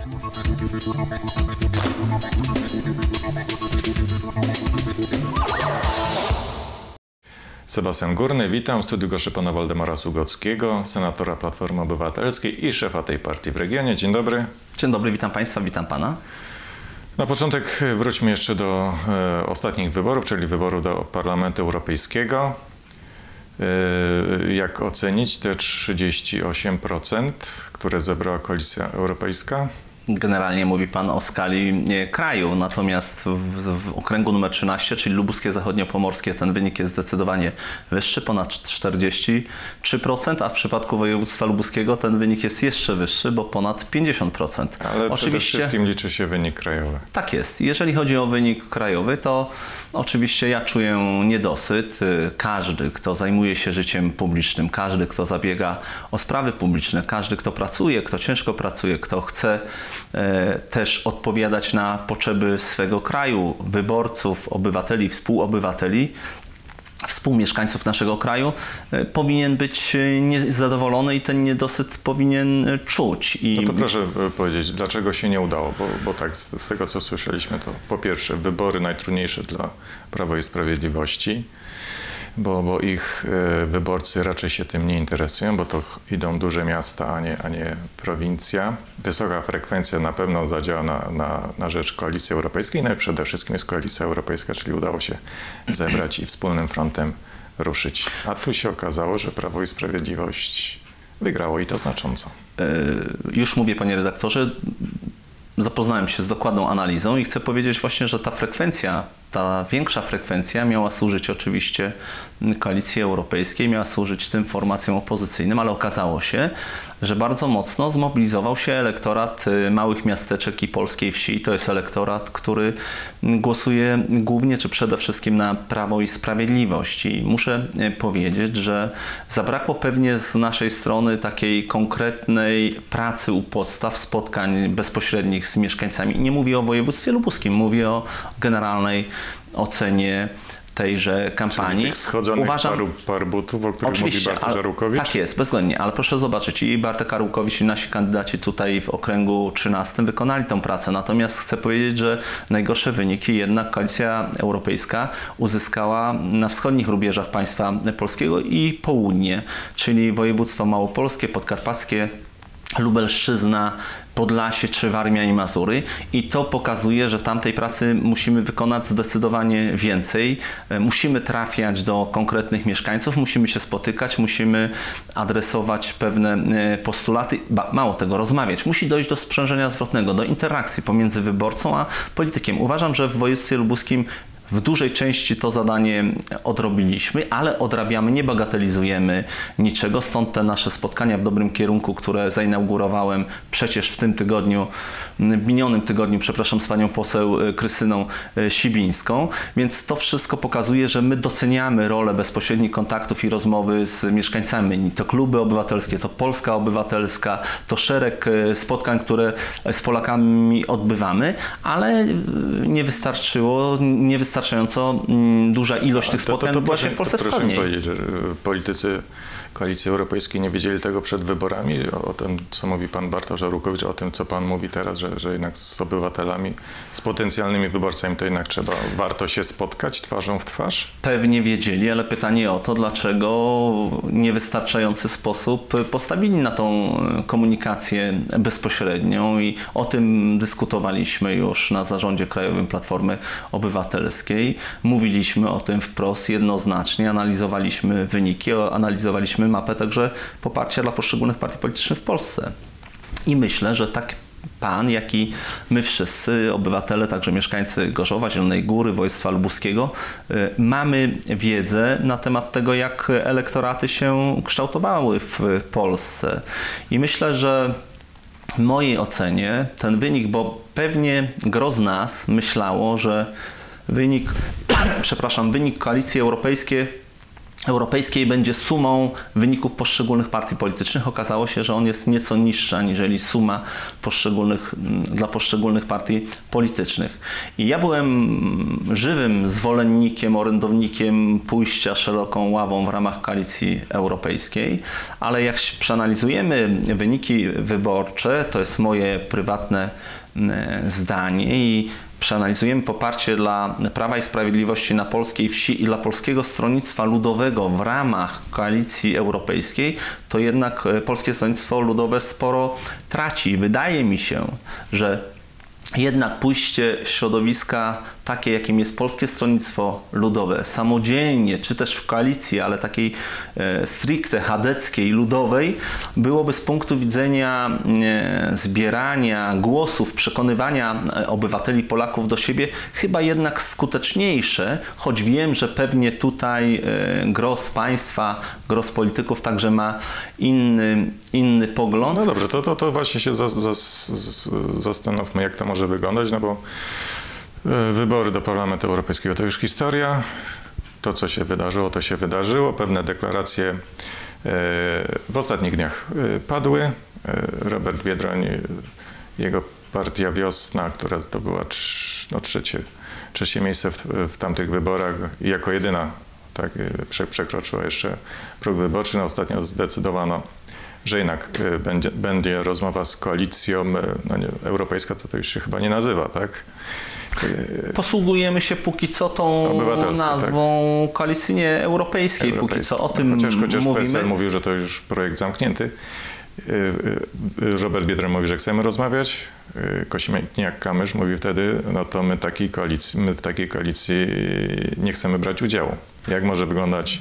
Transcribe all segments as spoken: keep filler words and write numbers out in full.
Sebastian Górny, witam. W studiu goszczę pana Waldemara Sługockiego, senatora Platformy Obywatelskiej i szefa tej partii w regionie. Dzień dobry. Dzień dobry, witam państwa, witam pana. Na początek wróćmy jeszcze do e, ostatnich wyborów, czyli wyborów do Parlamentu Europejskiego. E, jak ocenić te trzydzieści osiem procent, które zebrała Koalicja Europejska? Generalnie mówi pan o skali kraju, natomiast w, w okręgu numer trzynaście, czyli lubuskie, zachodniopomorskie, ten wynik jest zdecydowanie wyższy, ponad czterdzieści trzy procent, a w przypadku województwa lubuskiego ten wynik jest jeszcze wyższy, bo ponad pięćdziesiąt procent. Ale oczywiście przede wszystkim liczy się wynik krajowy. Tak jest. Jeżeli chodzi o wynik krajowy, to oczywiście ja czuję niedosyt. Każdy, kto zajmuje się życiem publicznym, każdy, kto zabiega o sprawy publiczne, każdy, kto pracuje, kto ciężko pracuje, kto chce e, też odpowiadać na potrzeby swego kraju, wyborców, obywateli, współobywateli, współmieszkańców naszego kraju, e, powinien być niezadowolony i ten niedosyt powinien czuć. I... No to proszę powiedzieć, dlaczego się nie udało? Bo, bo tak z, z tego, co słyszeliśmy, to po pierwsze wybory najtrudniejsze dla Prawa i Sprawiedliwości, bo, bo ich y, wyborcy raczej się tym nie interesują, bo to idą duże miasta, a nie, a nie prowincja. Wysoka frekwencja na pewno zadziała na, na, na rzecz Koalicji Europejskiej, no i przede wszystkim jest Koalicja Europejska, czyli udało się zebrać i wspólnym frontem ruszyć. A tu się okazało, że Prawo i Sprawiedliwość wygrało i to znacząco. Yy, już mówię, panie redaktorze, zapoznałem się z dokładną analizą i chcę powiedzieć właśnie, że ta frekwencja, ta większa frekwencja miała służyć oczywiście Koalicji Europejskiej, miała służyć tym formacjom opozycyjnym, ale okazało się, że bardzo mocno zmobilizował się elektorat małych miasteczek i polskiej wsi. To jest elektorat, który głosuje głównie czy przede wszystkim na Prawo i Sprawiedliwość. I muszę powiedzieć, że zabrakło pewnie z naszej strony takiej konkretnej pracy u podstaw, spotkań bezpośrednich z mieszkańcami. Nie mówię o województwie lubuskim, mówię o generalnej ocenie tejże kampanii. Czyli tych schodzonych Uważam, paru, par butów, o których mówi Bartosz Arłukowicz? Tak jest, bezwzględnie, ale proszę zobaczyć, i Bartek Arłukowicz, i nasi kandydaci tutaj w okręgu trzynastym wykonali tę pracę. Natomiast chcę powiedzieć, że najgorsze wyniki jednak Koalicja Europejska uzyskała na wschodnich rubieżach państwa polskiego i południe, czyli województwo małopolskie, podkarpackie, Lubelszczyzna, Podlasie czy Warmia i Mazury, i to pokazuje, że tamtej pracy musimy wykonać zdecydowanie więcej. Musimy trafiać do konkretnych mieszkańców, musimy się spotykać, musimy adresować pewne postulaty, ba, mało tego, rozmawiać. Musi dojść do sprzężenia zwrotnego, do interakcji pomiędzy wyborcą a politykiem. Uważam, że w województwie lubuskim w dużej części to zadanie odrobiliśmy, ale odrabiamy, nie bagatelizujemy niczego, stąd te nasze spotkania w dobrym kierunku, które zainaugurowałem przecież w tym tygodniu, w minionym tygodniu, przepraszam, z panią poseł Krystyną Sibińską, więc to wszystko pokazuje, że my doceniamy rolę bezpośrednich kontaktów i rozmowy z mieszkańcami. To kluby obywatelskie, to Polska Obywatelska, to szereg spotkań, które z Polakami odbywamy, ale nie wystarczyło, nie wystarczyło wystarczająco duża ilość tych spotkań była się w Polsce Wschodniej. Proszę mi powiedzieć, że politycy Koalicji Europejskiej nie wiedzieli tego przed wyborami, o, o tym, co mówi pan Bartosz Arłukowicz, o tym, co pan mówi teraz, że, że jednak z obywatelami, z potencjalnymi wyborcami to jednak trzeba, warto się spotkać twarzą w twarz? Pewnie wiedzieli, ale pytanie o to, dlaczego w niewystarczający sposób postawili na tą komunikację bezpośrednią, i o tym dyskutowaliśmy już na zarządzie krajowym Platformy Obywatelskiej. Mówiliśmy o tym wprost, jednoznacznie, analizowaliśmy wyniki, analizowaliśmy mapę także poparcia dla poszczególnych partii politycznych w Polsce. I myślę, że tak pan, jak i my wszyscy, obywatele, także mieszkańcy Gorzowa, Zielonej Góry, województwa lubuskiego, mamy wiedzę na temat tego, jak elektoraty się kształtowały w Polsce. I myślę, że w mojej ocenie ten wynik, bo pewnie gros z nas myślało, że wynik, przepraszam, wynik Koalicji Europejskiej Europejskiej będzie sumą wyników poszczególnych partii politycznych. Okazało się, że on jest nieco niższy aniżeli suma poszczególnych, dla poszczególnych partii politycznych. I ja byłem żywym zwolennikiem, orędownikiem pójścia szeroką ławą w ramach koalicji europejskiej, ale jak przeanalizujemy wyniki wyborcze, to jest moje prywatne zdanie, i przeanalizujemy poparcie dla Prawa i Sprawiedliwości na polskiej wsi i dla Polskiego Stronnictwa Ludowego w ramach koalicji europejskiej, to jednak Polskie Stronnictwo Ludowe sporo traci. Wydaje mi się, że jednak pójście środowiska takie, jakim jest Polskie Stronnictwo Ludowe, samodzielnie, czy też w koalicji, ale takiej e, stricte chadeckiej, ludowej, byłoby z punktu widzenia e, zbierania głosów, przekonywania obywateli, Polaków do siebie chyba jednak skuteczniejsze, choć wiem, że pewnie tutaj e, gros państwa, gros polityków także ma inny, inny pogląd. No dobrze, to, to, to właśnie się zas, zas, zastanówmy, jak to może wyglądać, no bo wybory do Parlamentu Europejskiego to już historia. To, co się wydarzyło, to się wydarzyło. Pewne deklaracje w ostatnich dniach padły. Robert Biedroń, jego partia Wiosna, która zdobyła no, trzecie, trzecie miejsce w, w tamtych wyborach i jako jedyna tak, przekroczyła jeszcze próg wyborczy. No, ostatnio zdecydowano, że jednak będzie, będzie rozmowa z koalicją no nie, europejska, to to już się chyba nie nazywa, tak? Posługujemy się póki co tą nazwą tak? koalicyjnie europejskiej, Europejskiej, póki co o tym chociaż, chociaż mówimy. P S L mówił, że to już projekt zamknięty. Robert Biedroń mówi, że chcemy rozmawiać. Kosiniak-Kamysz mówi wtedy, no to my, takiej koalicji, my w takiej koalicji nie chcemy brać udziału. Jak może wyglądać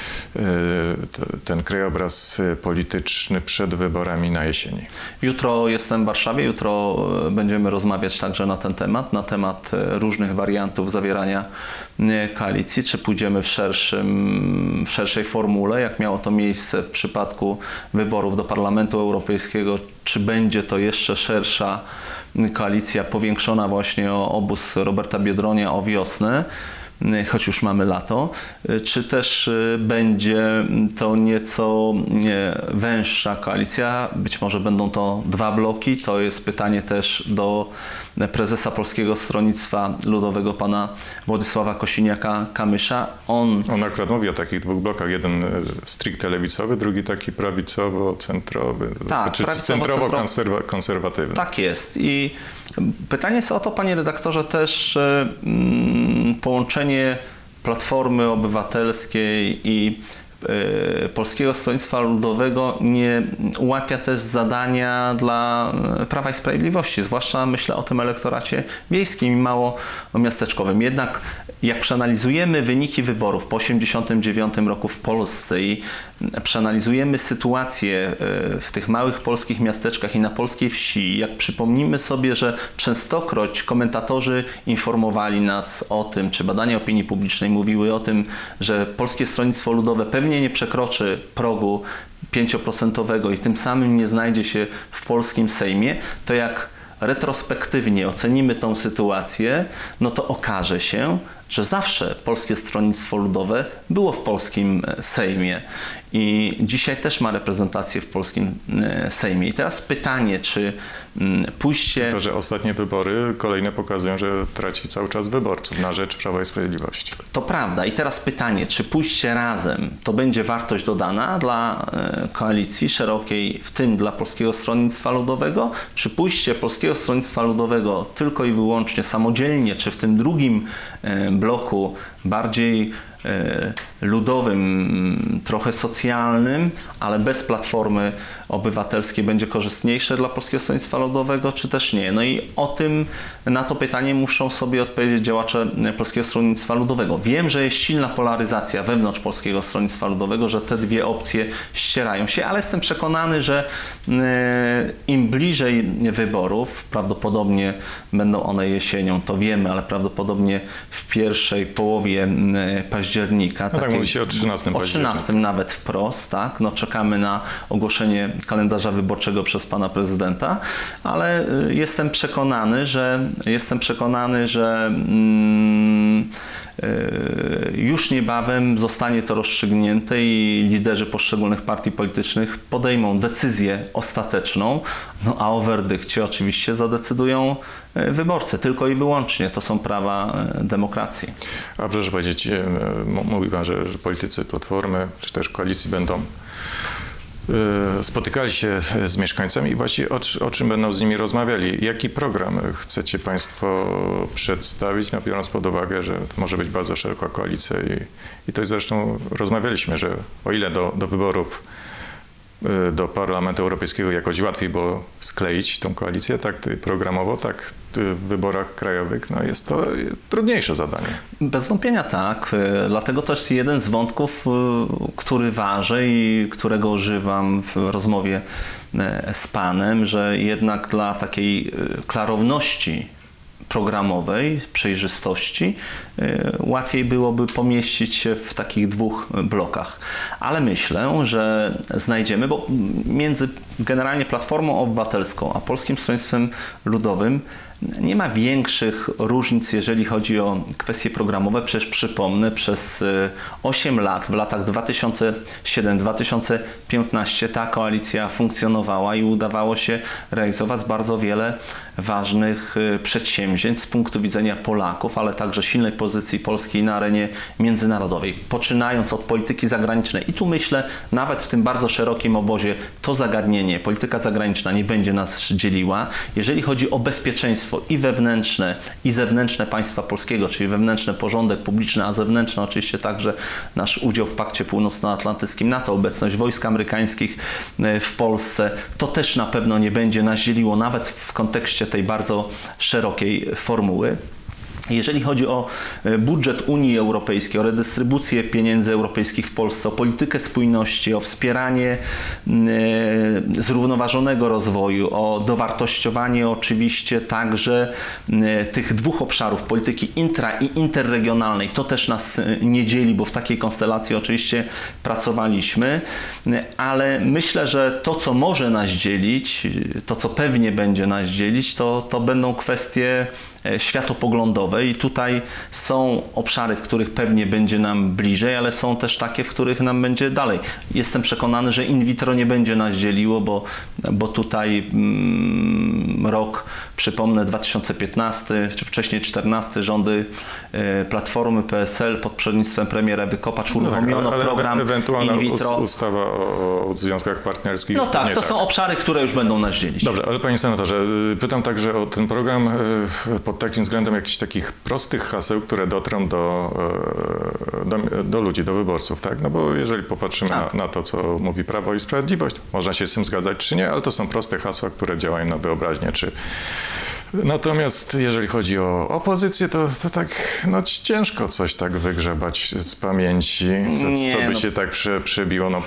ten krajobraz polityczny przed wyborami na jesieni? Jutro jestem w Warszawie, jutro będziemy rozmawiać także na ten temat, na temat różnych wariantów zawierania koalicji, czy pójdziemy w, szerszym, w szerszej formule, jak miało to miejsce w przypadku wyborów do Parlamentu Europejskiego, czy będzie to jeszcze szersza koalicja powiększona właśnie o obóz Roberta Biedronia, o Wiosnę, choć już mamy lato, czy też będzie to nieco węższa koalicja, być może będą to dwa bloki, to jest pytanie też do prezesa Polskiego Stronnictwa Ludowego, pana Władysława Kosiniaka-Kamysza. On... On akurat mówi o takich dwóch blokach, jeden stricte lewicowy, drugi taki prawicowo-centrowy, tak, czy prawicowo-konserwatywny. Tak jest. I pytanie jest o to, panie redaktorze, też mm, połączenie Platformy Obywatelskiej i y, Polskiego Stronnictwa Ludowego nie ułatwia też zadania dla Prawa i Sprawiedliwości, zwłaszcza myślę o tym elektoracie wiejskim i mało miasteczkowym. Jednak jak przeanalizujemy wyniki wyborów po tysiąc dziewięćset osiemdziesiątym dziewiątym roku w Polsce i przeanalizujemy sytuację w tych małych polskich miasteczkach i na polskiej wsi, jak przypomnimy sobie, że częstokroć komentatorzy informowali nas o tym, czy badania opinii publicznej mówiły o tym, że Polskie Stronnictwo Ludowe pewnie nie przekroczy progu pięcioprocentowego i tym samym nie znajdzie się w polskim Sejmie, to jak retrospektywnie ocenimy tą sytuację, no to okaże się, że zawsze Polskie Stronnictwo Ludowe było w polskim Sejmie i dzisiaj też ma reprezentację w polskim Sejmie. I teraz pytanie, czy pójście... To, że ostatnie wybory kolejne pokazują, że traci cały czas wyborców na rzecz Prawa i Sprawiedliwości. To prawda. I teraz pytanie, czy pójście razem to będzie wartość dodana dla koalicji szerokiej, w tym dla Polskiego Stronnictwa Ludowego, czy pójście Polskiego Stronnictwa Ludowego tylko i wyłącznie samodzielnie, czy w tym drugim bloku bardziej ludowym, trochę socjalnym, ale bez Platformy Obywatelskiej będzie korzystniejsze dla Polskiego Stronnictwa Ludowego, czy też nie? No i o tym, na to pytanie muszą sobie odpowiedzieć działacze Polskiego Stronnictwa Ludowego. Wiem, że jest silna polaryzacja wewnątrz Polskiego Stronnictwa Ludowego, że te dwie opcje ścierają się, ale jestem przekonany, że im bliżej wyborów, prawdopodobnie będą one jesienią, to wiemy, ale prawdopodobnie w pierwszej połowie października. No tak, mówi się o trzynastym października. O trzynastym nawet wprost, tak? No czekamy na ogłoszenie kalendarza wyborczego przez pana prezydenta, ale jestem przekonany, że jestem przekonany, że mm, już niebawem zostanie to rozstrzygnięte i liderzy poszczególnych partii politycznych podejmą decyzję ostateczną, no a o werdykcie oczywiście zadecydują wyborcy, tylko i wyłącznie. To są prawa demokracji. A proszę powiedzieć, mówi Pan, że, że politycy Platformy czy też koalicji będą spotykali się z mieszkańcami i właściwie o, o czym będą z nimi rozmawiali? Jaki program chcecie Państwo przedstawić, no, biorąc pod uwagę, że to może być bardzo szeroka koalicja i, i to zresztą rozmawialiśmy, że o ile do, do wyborów do Parlamentu Europejskiego jakoś łatwiej było skleić tą koalicję, tak programowo, tak w wyborach krajowych, no jest to trudniejsze zadanie. Bez wątpienia tak, dlatego to jest jeden z wątków, który ważę i którego używam w rozmowie z Panem, że jednak dla takiej klarowności programowej, przejrzystości, łatwiej byłoby pomieścić się w takich dwóch blokach. Ale myślę, że znajdziemy, bo między generalnie Platformą Obywatelską a Polskim Stronnictwem Ludowym nie ma większych różnic, jeżeli chodzi o kwestie programowe. Przecież przypomnę, przez osiem lat, w latach dwa tysiące siódmy do dwa tysiące piętnastego ta koalicja funkcjonowała i udawało się realizować bardzo wiele ważnych przedsięwzięć z punktu widzenia Polaków, ale także silnej pozycji Polski na arenie międzynarodowej. Poczynając od polityki zagranicznej i tu myślę, nawet w tym bardzo szerokim obozie to zagadnienie, polityka zagraniczna nie będzie nas dzieliła. Jeżeli chodzi o bezpieczeństwo i wewnętrzne, i zewnętrzne państwa polskiego, czyli wewnętrzny porządek publiczny, a zewnętrzny oczywiście także nasz udział w Pakcie Północnoatlantyckim NATO, obecność wojsk amerykańskich w Polsce, to też na pewno nie będzie nas dzieliło, nawet w kontekście tej bardzo szerokiej formuły. Jeżeli chodzi o budżet Unii Europejskiej, o redystrybucję pieniędzy europejskich w Polsce, o politykę spójności, o wspieranie zrównoważonego rozwoju, o dowartościowanie oczywiście także tych dwóch obszarów, polityki intra- i interregionalnej, to też nas nie dzieli, bo w takiej konstelacji oczywiście pracowaliśmy, ale myślę, że to, co może nas dzielić, to, co pewnie będzie nas dzielić, to, to będą kwestie światopoglądowe i tutaj są obszary, w których pewnie będzie nam bliżej, ale są też takie, w których nam będzie dalej. Jestem przekonany, że in vitro nie będzie nas dzieliło, bo, bo tutaj mm, rok, przypomnę, dwa tysiące piętnasty czy wcześniej czternasty, rządy y, Platformy P S L pod przewodnictwem premiera Ewy Kopacz uruchomiono no tak, program ewentualna in vitro. Ustawa o, o związkach partnerskich. No tak, nie to tak. są obszary, które już będą nas dzielić. Dobrze, ale panie senatorze, pytam także o ten program pod takim względem jakichś takich prostych haseł, które dotrą do, do, do ludzi, do wyborców, tak? No bo jeżeli popatrzymy na, na to, co mówi Prawo i Sprawiedliwość, można się z tym zgadzać czy nie, ale to są proste hasła, które działają na wyobraźnię, czy natomiast jeżeli chodzi o opozycję, to, to tak no, ciężko coś tak wygrzebać z pamięci, co, nie, co by no. się tak prze, przebiło. No.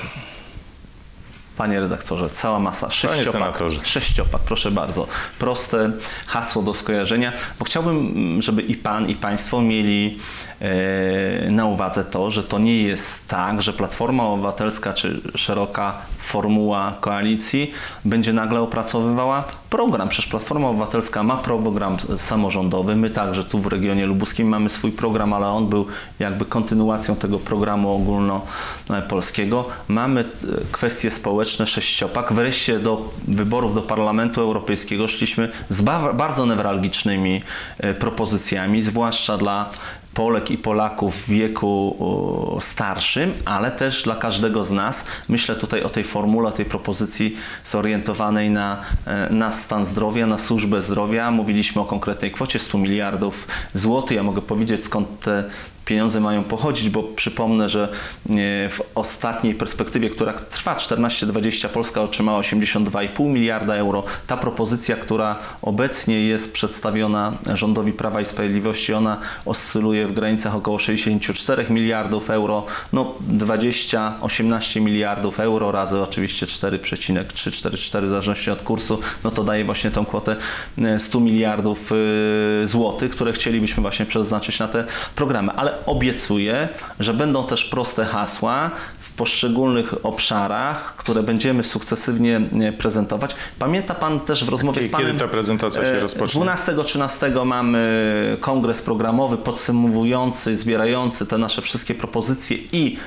Panie redaktorze, cała masa. Sześciopak, senatorze. sześciopak, proszę bardzo. Proste hasło do skojarzenia, bo chciałbym, żeby i Pan, i Państwo mieli e, na uwadze to, że to nie jest tak, że Platforma Obywatelska czy szeroka formuła koalicji będzie nagle opracowywała program. Przecież Platforma Obywatelska ma program samorządowy. My także tu w regionie lubuskim mamy swój program, ale on był jakby kontynuacją tego programu ogólnopolskiego. Mamy kwestie społeczne, sześciopak. Wreszcie do wyborów do Parlamentu Europejskiego szliśmy z bardzo newralgicznymi propozycjami, zwłaszcza dla Polek i Polaków w wieku starszym, ale też dla każdego z nas. Myślę tutaj o tej formule, o tej propozycji zorientowanej na, na stan zdrowia, na służbę zdrowia. Mówiliśmy o konkretnej kwocie stu miliardów złotych. Ja mogę powiedzieć, skąd te pieniądze mają pochodzić, bo przypomnę, że w ostatniej perspektywie, która trwa czternaście dwadzieścia, Polska otrzymała osiemdziesiąt dwa i pół miliarda euro. Ta propozycja, która obecnie jest przedstawiona rządowi Prawa i Sprawiedliwości, ona oscyluje w granicach około sześćdziesięciu czterech miliardów euro. No dwadzieścia, osiemnaście miliardów euro razy oczywiście cztery przecinek trzy cztery cztery w zależności od kursu, no to daje właśnie tą kwotę stu miliardów złotych, które chcielibyśmy właśnie przeznaczyć na te programy. Ale obiecuję, że będą też proste hasła w poszczególnych obszarach, które będziemy sukcesywnie prezentować. Pamięta Pan też w rozmowie Kiedy, z Panem... kiedy ta prezentacja się rozpocznie? dwunastego trzynastego mamy kongres programowy podsumowujący, zbierający te nasze wszystkie propozycje i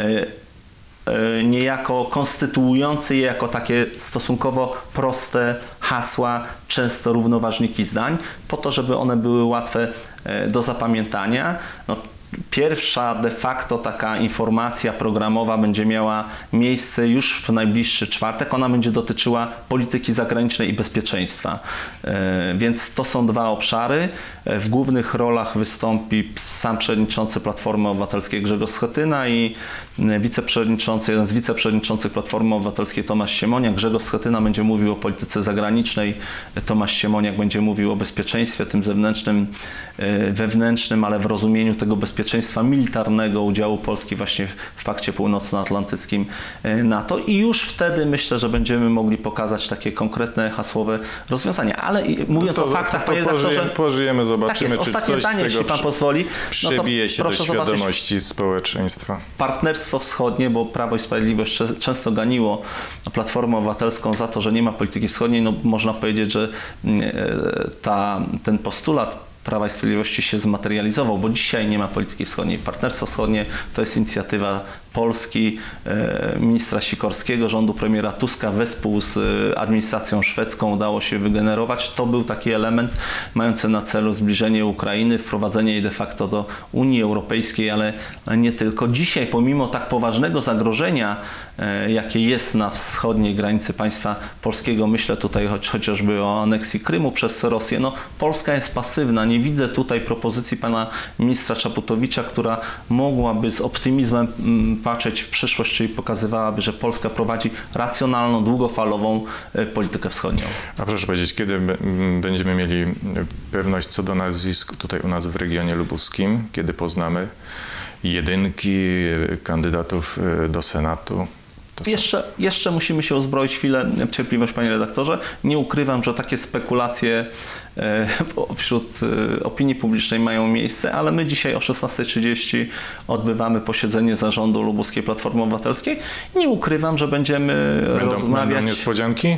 niejako konstytuujący je jako takie stosunkowo proste hasła, często równoważniki zdań, po to, żeby one były łatwe do zapamiętania. No, pierwsza de facto taka informacja programowa będzie miała miejsce już w najbliższy czwartek. Ona będzie dotyczyła polityki zagranicznej i bezpieczeństwa. Więc to są dwa obszary. W głównych rolach wystąpi sam przewodniczący Platformy Obywatelskiej Grzegorz Schetyna i wiceprzewodniczący, jeden z wiceprzewodniczących Platformy Obywatelskiej Tomasz Siemoniak. Grzegorz Schetyna będzie mówił o polityce zagranicznej, Tomasz Siemoniak będzie mówił o bezpieczeństwie, tym zewnętrznym, wewnętrznym, ale w rozumieniu tego bezpieczeństwa militarnego, udziału Polski właśnie w Pakcie Północnoatlantyckim NATO i już wtedy myślę, że będziemy mogli pokazać takie konkretne hasłowe rozwiązania. Ale mówiąc no to, o faktach, to, to panie redaktorze, pożyjemy, zobaczymy, tak jest. czy Ostatnie coś zdanie, z tego jeśli pan pozwoli. przebije no się do świadomości zobaczyć. społeczeństwa. Partnerstwo wschodnie, bo Prawo i Sprawiedliwość często ganiło Platformę Obywatelską za to, że nie ma polityki wschodniej. No, można powiedzieć, że ta, ten postulat Prawa i Sprawiedliwości się zmaterializował, bo dzisiaj nie ma polityki wschodniej. Partnerstwo wschodnie to jest inicjatywa Polski, e, ministra Sikorskiego, rządu premiera Tuska wespół z e, administracją szwedzką udało się wygenerować. To był taki element mający na celu zbliżenie Ukrainy, wprowadzenie jej de facto do Unii Europejskiej, ale nie tylko. Dzisiaj pomimo tak poważnego zagrożenia, e, jakie jest na wschodniej granicy państwa polskiego, myślę tutaj choć, chociażby o aneksji Krymu przez Rosję, no Polska jest pasywna. Nie widzę tutaj propozycji pana ministra Czaputowicza, która mogłaby z optymizmem mm, patrzeć w przyszłość, czyli pokazywałaby, że Polska prowadzi racjonalną, długofalową politykę wschodnią. A proszę powiedzieć, kiedy będziemy mieli pewność co do nazwisk tutaj u nas w regionie lubuskim, kiedy poznamy jedynki kandydatów do Senatu? Jeszcze, jeszcze musimy się uzbroić chwilę w cierpliwość, panie redaktorze. Nie ukrywam, że takie spekulacje wśród opinii publicznej mają miejsce, ale my dzisiaj o szesnastej trzydzieści odbywamy posiedzenie zarządu Lubuskiej Platformy Obywatelskiej. Nie ukrywam, że będziemy będą, rozmawiać... Będą niespodzianki?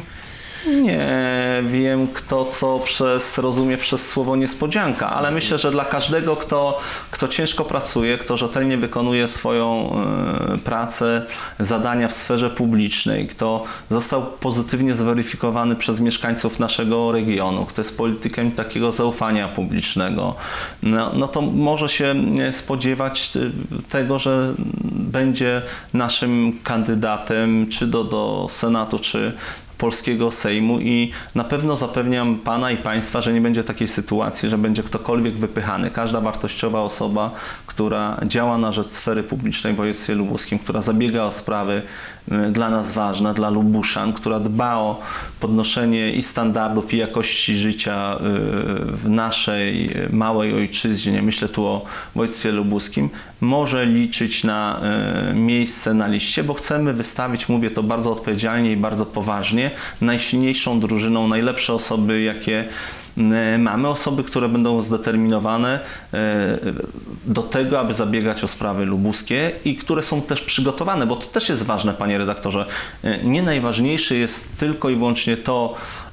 Nie wiem, kto co przez, rozumie przez słowo niespodzianka, ale myślę, że dla każdego, kto, kto ciężko pracuje, kto rzetelnie wykonuje swoją y, pracę, zadania w sferze publicznej, kto został pozytywnie zweryfikowany przez mieszkańców naszego regionu, kto jest politykiem takiego zaufania publicznego, no, no to może się spodziewać tego, że będzie naszym kandydatem czy do, do Senatu, czy polskiego Sejmu i na pewno zapewniam pana i państwa, że nie będzie takiej sytuacji, że będzie ktokolwiek wypychany. Każda wartościowa osoba, która działa na rzecz sfery publicznej w województwie lubuskim, która zabiega o sprawy dla nas ważne, dla Lubuszan, która dba o podnoszenie i standardów, i jakości życia w naszej małej ojczyźnie, myślę tu o województwie lubuskim, może liczyć na miejsce na liście, bo chcemy wystawić, mówię to bardzo odpowiedzialnie i bardzo poważnie, najsilniejszą drużyną, najlepsze osoby, jakie mamy, osoby, które będą zdeterminowane do tego, aby zabiegać o sprawy lubuskie i które są też przygotowane, bo to też jest ważne, panie redaktorze. Nie najważniejsze jest tylko i wyłącznie to,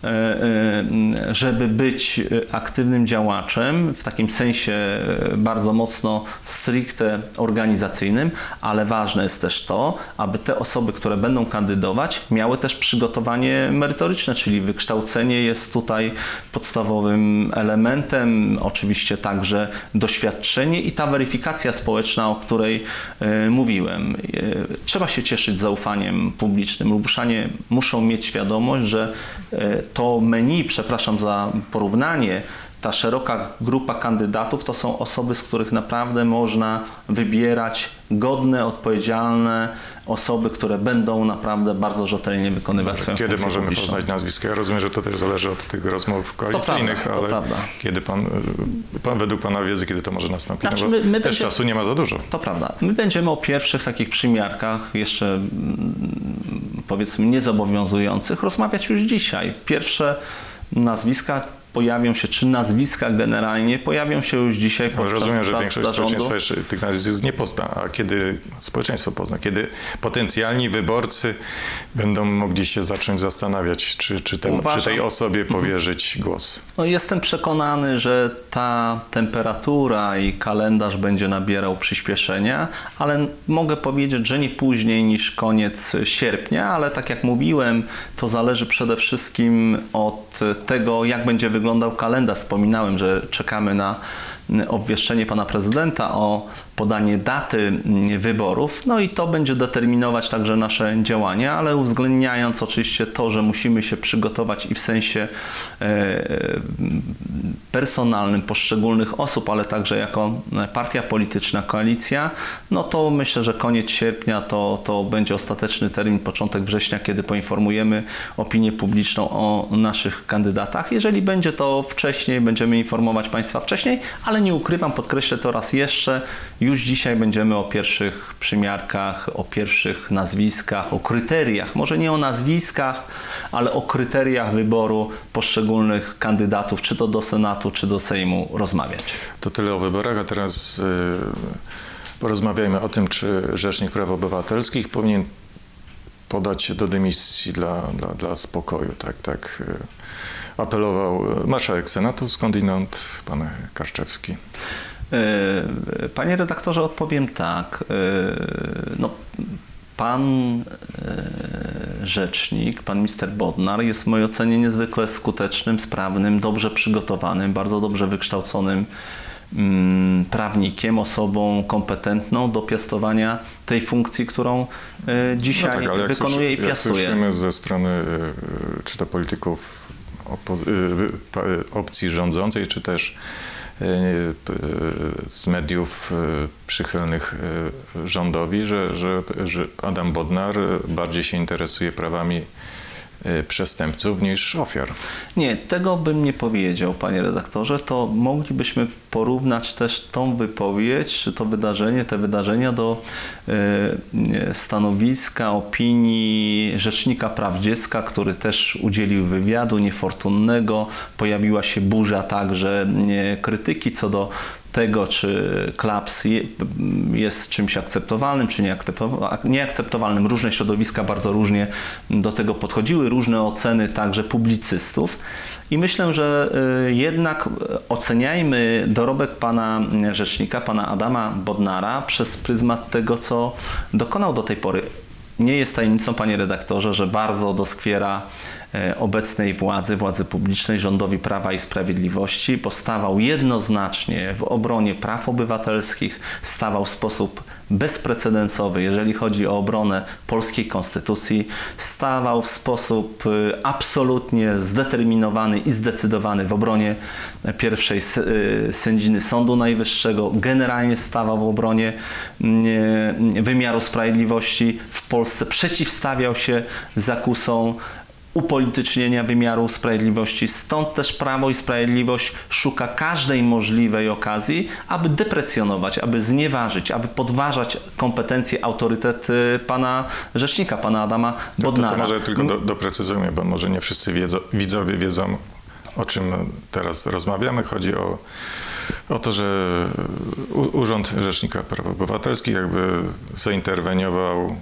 żeby być aktywnym działaczem, w takim sensie bardzo mocno stricte organizacyjnym, ale ważne jest też to, aby te osoby, które będą kandydować, miały też przygotowanie merytoryczne, czyli wykształcenie jest tutaj podstawowym elementem, oczywiście także doświadczenie i ta weryfikacja społeczna, o której mówiłem. Trzeba się cieszyć zaufaniem publicznym. Lubuszanie muszą mieć świadomość, że to menu, przepraszam za porównanie, ta szeroka grupa kandydatów to są osoby, z których naprawdę można wybierać godne, odpowiedzialne osoby, które będą naprawdę bardzo rzetelnie wykonywać swoją Kiedy funkcję możemy publiczną. poznać nazwiska? Ja rozumiem, że to też zależy od tych rozmów koalicyjnych, prawda, ale prawda. kiedy pan, pan, według pana wiedzy, kiedy to może nastąpić? Znaczy, no my, my też będziemy, czasu nie ma za dużo. To prawda. My będziemy o pierwszych takich przymiarkach, jeszcze powiedzmy niezobowiązujących, rozmawiać już dzisiaj. Pierwsze nazwiska, pojawią się, czy nazwiska generalnie pojawią się już dzisiaj podczas Ale rozumiem, że prac większość zarządu. społeczeństwa jeszcze tych nazwisk nie pozna. A kiedy społeczeństwo pozna? Kiedy potencjalni wyborcy będą mogli się zacząć zastanawiać, czy, czy, temu, Uważam, czy tej osobie powierzyć głos? No jestem przekonany, że ta temperatura i kalendarz będzie nabierał przyspieszenia, ale mogę powiedzieć, że nie później niż koniec sierpnia, ale tak jak mówiłem, to zależy przede wszystkim od tego, jak będzie wyglądał kalendarz. Wspominałem, że czekamy na obwieszczenie pana prezydenta o podanie daty wyborów, no i to będzie determinować także nasze działania, ale uwzględniając oczywiście to, że musimy się przygotować i w sensie personalnym poszczególnych osób, ale także jako partia polityczna, koalicja, no to myślę, że koniec sierpnia to, to będzie ostateczny termin, początek września, kiedy poinformujemy opinię publiczną o naszych kandydatach. Jeżeli będzie to wcześniej, będziemy informować państwa wcześniej, ale nie ukrywam, podkreślę to raz jeszcze, już dzisiaj będziemy o pierwszych przymiarkach, o pierwszych nazwiskach, o kryteriach, może nie o nazwiskach, ale o kryteriach wyboru poszczególnych kandydatów, czy to do Senatu, czy do Sejmu rozmawiać. To tyle o wyborach, a teraz yy, porozmawiajmy o tym, czy Rzecznik Praw Obywatelskich powinien podać się do dymisji dla, dla, dla spokoju. Tak, tak yy, apelował marszałek Senatu skądinąd, pan Karczewski. Panie redaktorze, odpowiem tak. No, pan rzecznik, pan minister Bodnar jest w mojej ocenie niezwykle skutecznym, sprawnym, dobrze przygotowanym, bardzo dobrze wykształconym prawnikiem, osobą kompetentną do piastowania tej funkcji, którą dzisiaj no tak, ale wykonuje jak i piastuje. Jak słyszymy ze strony czy to polityków opcji rządzącej, czy też z mediów przychylnych rządowi, że, że, że Adam Bodnar bardziej się interesuje prawami przestępców niż ofiar. Nie, tego bym nie powiedział, panie redaktorze. To moglibyśmy porównać też tą wypowiedź, czy to wydarzenie, te wydarzenia do y, stanowiska, opinii Rzecznika Praw Dziecka, który też udzielił wywiadu niefortunnego. Pojawiła się burza także y, krytyki co do tego, czy klaps jest czymś akceptowalnym, czy nieakceptowalnym. Różne środowiska bardzo różnie do tego podchodziły, różne oceny także publicystów. I myślę, że jednak oceniajmy dorobek pana rzecznika, pana Adama Bodnara przez pryzmat tego, co dokonał do tej pory. Nie jest tajemnicą, panie redaktorze, że bardzo doskwiera obecnej władzy, władzy publicznej, rządowi Prawa i Sprawiedliwości, bo stawał jednoznacznie w obronie praw obywatelskich, stawał w sposób bezprecedensowy, jeżeli chodzi o obronę polskiej konstytucji, stawał w sposób absolutnie zdeterminowany i zdecydowany w obronie pierwszej sędziny Sądu Najwyższego, generalnie stawał w obronie wymiaru sprawiedliwości w Polsce, przeciwstawiał się zakusom upolitycznienia wymiaru sprawiedliwości. Stąd też Prawo i Sprawiedliwość szuka każdej możliwej okazji, aby deprecjonować, aby znieważyć, aby podważać kompetencje, autorytet pana rzecznika, pana Adama Bodnara. To, to może tylko do, doprecyzujmy, bo może nie wszyscy wiedzą, widzowie wiedzą, o czym teraz rozmawiamy. Chodzi o, o to, że Urząd Rzecznika Praw Obywatelskich jakby zainterweniował,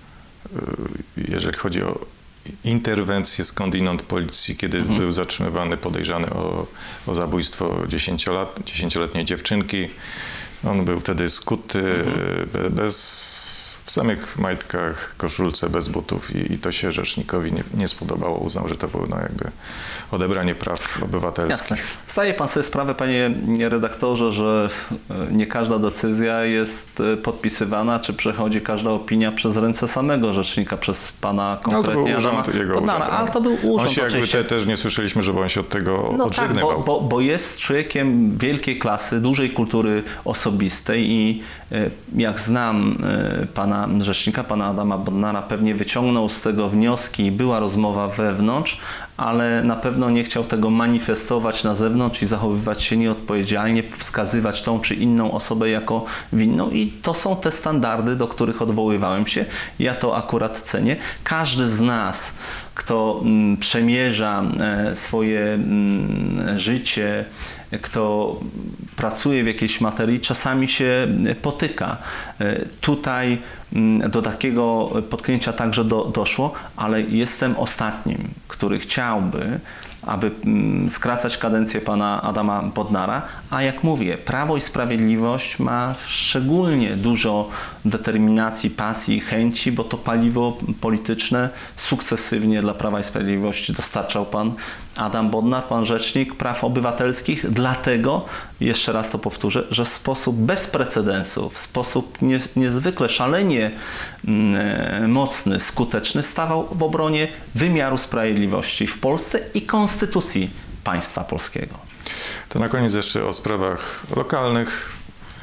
jeżeli chodzi o interwencję skądinąd policji, kiedy mhm. był zatrzymywany podejrzany o, o zabójstwo dziesięciolat, dziesięcioletniej dziewczynki. On był wtedy skuty, mhm. bez, w samych majtkach, koszulce, bez butów i, i to się rzecznikowi nie, nie spodobało. Uznał, że to było no, jakby odebranie praw obywatelskich. Jasne. Zdaje pan sobie sprawę, panie redaktorze, że nie każda decyzja jest podpisywana, czy przechodzi każda opinia przez ręce samego rzecznika, przez pana konkretnie no, Adama Bodnara, ale to był urząd. On się jakby te, też nie słyszeliśmy, żeby on się od tego no odżegnywał. Tak, bo, bo, bo jest człowiekiem wielkiej klasy, dużej kultury osobistej i jak znam pana rzecznika, pana Adama Bodnara, pewnie wyciągnął z tego wnioski i była rozmowa wewnątrz, ale na pewno nie chciał tego manifestować na zewnątrz i zachowywać się nieodpowiedzialnie, wskazywać tą czy inną osobę jako winną i to są te standardy, do których odwoływałem się. Ja to akurat cenię. Każdy z nas, kto mm, przemierza e, swoje mm, życie, kto pracuje w jakiejś materii, czasami się potyka. Tutaj do takiego potknięcia także do, doszło, ale jestem ostatnim, który chciałby, aby skracać kadencję pana Adama Bodnara, a jak mówię, Prawo i Sprawiedliwość ma szczególnie dużo determinacji, pasji, chęci, bo to paliwo polityczne sukcesywnie dla Prawa i Sprawiedliwości dostarczał pan Adam Bodnar, pan Rzecznik Praw Obywatelskich, dlatego, jeszcze raz to powtórzę, że w sposób bez precedensu, w sposób nie, niezwykle szalenie mm, mocny, skuteczny stawał w obronie wymiaru sprawiedliwości w Polsce i konstytucji państwa polskiego. To na koniec jeszcze o sprawach lokalnych.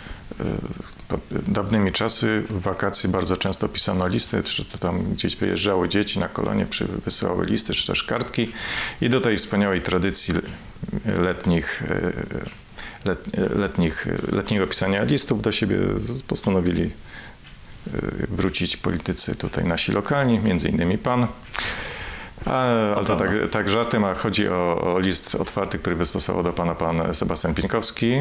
Dawnymi czasy w wakacje bardzo często pisano listy, czy to tam gdzieś wyjeżdżały dzieci na kolonie, wysyłały listy, czy też kartki i do tej wspaniałej tradycji letnich, let, letnich, letniego pisania listów do siebie postanowili wrócić politycy tutaj nasi lokalni, między innymi pan. A, ale to tak, tak żartem, a chodzi o, o list otwarty, który wystosował do pana pan Sebastian Pieńkowski,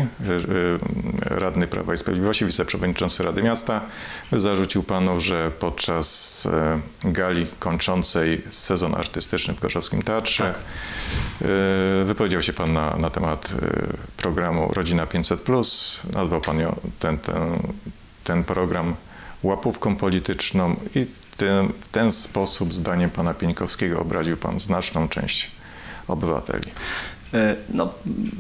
radny Prawa i Sprawiedliwości, wiceprzewodniczący Rady Miasta. Zarzucił panu, że podczas gali kończącej sezon artystyczny w Gorzowskim Teatrze tak. wypowiedział się pan na, na temat programu Rodzina pięćset plus. Nazwał pan ten, ten, ten program łapówką polityczną i w ten, w ten sposób, zdaniem pana Pieńkowskiego, obraził pan znaczną część obywateli. No,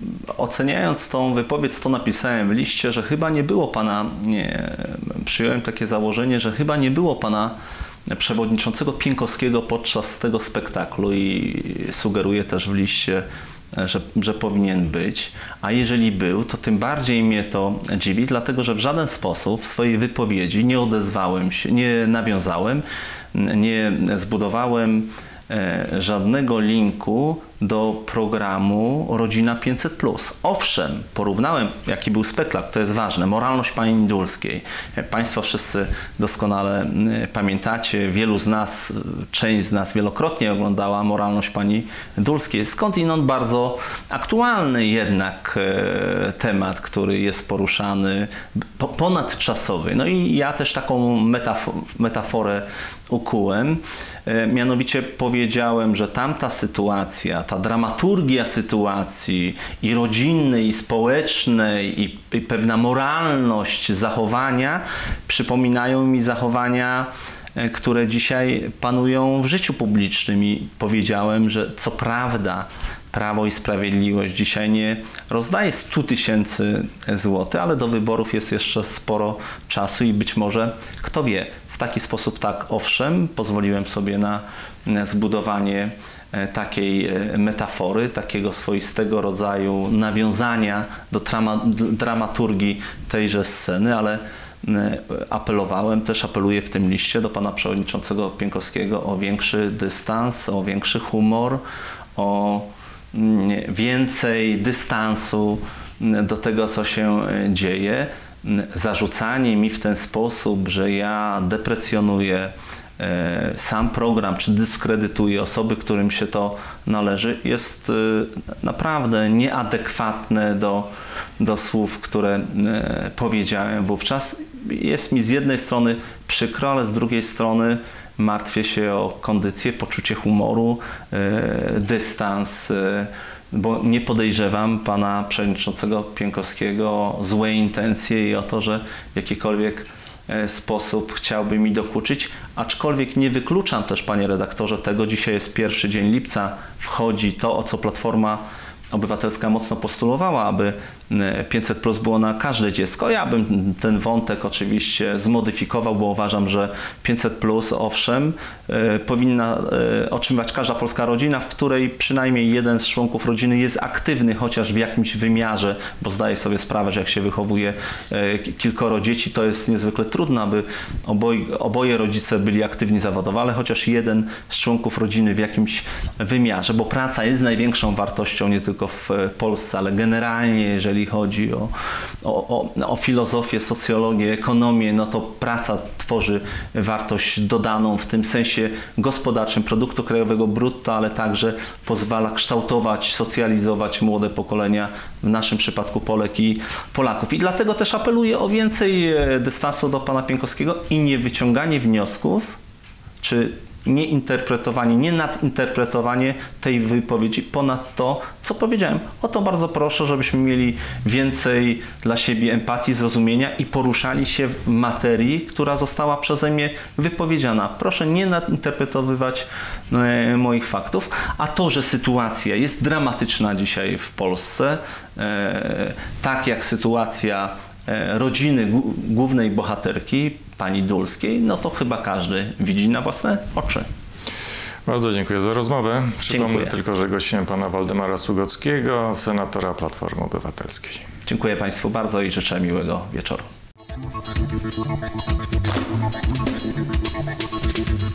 oceniając tą wypowiedź, to napisałem w liście, że chyba nie było pana, nie, przyjąłem takie założenie, że chyba nie było pana przewodniczącego Pieńkowskiego podczas tego spektaklu i sugeruję też w liście, Że, że powinien być, a jeżeli był, to tym bardziej mnie to dziwi, dlatego że w żaden sposób w swojej wypowiedzi nie odezwałem się, nie nawiązałem, nie zbudowałem e, żadnego linku do programu Rodzina pięćset plus. Owszem, porównałem, jaki był spektakl, to jest ważne, moralność pani Dulskiej. Państwo wszyscy doskonale pamiętacie, wielu z nas, część z nas wielokrotnie oglądała moralność pani Dulskiej. Skądinąd bardzo aktualny jednak temat, który jest poruszany, ponadczasowy. No i ja też taką metafor metaforę ukułem. Mianowicie powiedziałem, że tamta sytuacja, ta dramaturgia sytuacji i rodzinnej, i społecznej, i, i pewna moralność zachowania przypominają mi zachowania, które dzisiaj panują w życiu publicznym i powiedziałem, że co prawda Prawo i Sprawiedliwość dzisiaj nie rozdaje stu tysięcy złotych, ale do wyborów jest jeszcze sporo czasu i być może, kto wie, w taki sposób tak, owszem, pozwoliłem sobie na zbudowanie takiej metafory, takiego swoistego rodzaju nawiązania do drama, dramaturgii tejże sceny, ale apelowałem, też apeluję w tym liście do pana przewodniczącego Pieńkowskiego o większy dystans, o większy humor, o więcej dystansu do tego, co się dzieje. Zarzucanie mi w ten sposób, że ja deprecjonuję sam program, czy dyskredytuję osoby, którym się to należy, jest naprawdę nieadekwatne do, do słów, które powiedziałem wówczas. Jest mi z jednej strony przykro, ale z drugiej strony martwię się o kondycję, poczucie humoru, dystans, bo nie podejrzewam pana przewodniczącego Pieńkowskiego o złe intencje i o to, że w jakikolwiek sposób chciałby mi dokuczyć, aczkolwiek nie wykluczam też, panie redaktorze, tego, dzisiaj jest pierwszy dzień lipca, wchodzi to, o co Platforma Obywatelska mocno postulowała, aby pięćset plus było na każde dziecko. Ja bym ten wątek oczywiście zmodyfikował, bo uważam, że pięćset plus owszem powinna otrzymywać każda polska rodzina, w której przynajmniej jeden z członków rodziny jest aktywny chociaż w jakimś wymiarze, bo zdaję sobie sprawę, że jak się wychowuje kilkoro dzieci, to jest niezwykle trudno, aby oboje, oboje rodzice byli aktywni zawodowo, ale chociaż jeden z członków rodziny w jakimś wymiarze, bo praca jest największą wartością nie tylko w Polsce, ale generalnie, jeżeli chodzi o, o, o, o filozofię, socjologię, ekonomię, no to praca tworzy wartość dodaną w tym sensie gospodarczym produktu krajowego brutto, ale także pozwala kształtować, socjalizować młode pokolenia, w naszym przypadku Polek i Polaków. I dlatego też apeluję o więcej dystansu do pana Pieńkowskiego i nie wyciąganie wniosków, czy nie interpretowanie, nie nadinterpretowanie tej wypowiedzi ponad to, co powiedziałem. O to bardzo proszę, żebyśmy mieli więcej dla siebie empatii, zrozumienia i poruszali się w materii, która została przeze mnie wypowiedziana. Proszę nie nadinterpretowywać e, moich faktów. A to, że sytuacja jest dramatyczna dzisiaj w Polsce, e, tak jak sytuacja rodziny głównej bohaterki, pani Dulskiej, no to chyba każdy widzi na własne oczy. Bardzo dziękuję za rozmowę. Przypomnę Dziękuję. tylko, że gościem pana Waldemara Sługockiego, senatora Platformy Obywatelskiej. Dziękuję państwu bardzo i życzę miłego wieczoru.